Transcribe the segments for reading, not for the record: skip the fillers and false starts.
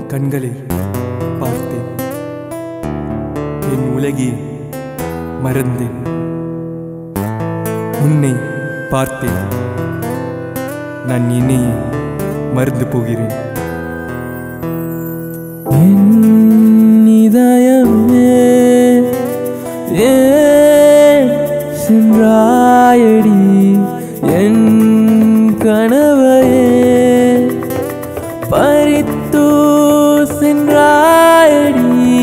கண்களில் பார்த்தேன். என் உலகே மறந்தேன். உன்னை பார்த்தேன். நான் என்னையே மறந்து போகிறேன். என் இதயமே ஏன் சென்றாயடி, என் கனவையே பறித்து சென்றாயடி.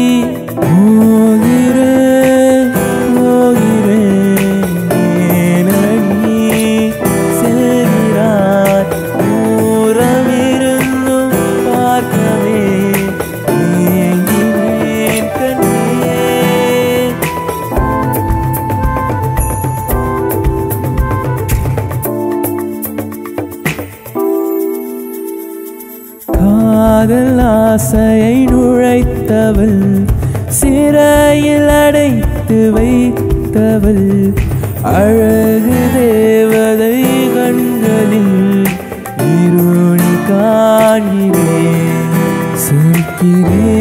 போகிறேன் போகிறேன் ஏனடி செல்கிறாய், தூரமிருந்தும் பார்க்கவே ஏங்கினேன் கண்ணே. காதல் ஆசையை நுழைத்தவள், சிறையில் அடைத்து வைத்தவள், அழகு தேவதை கண்களில் இருள் காண்கிறேன், சேர்க்கிறேன்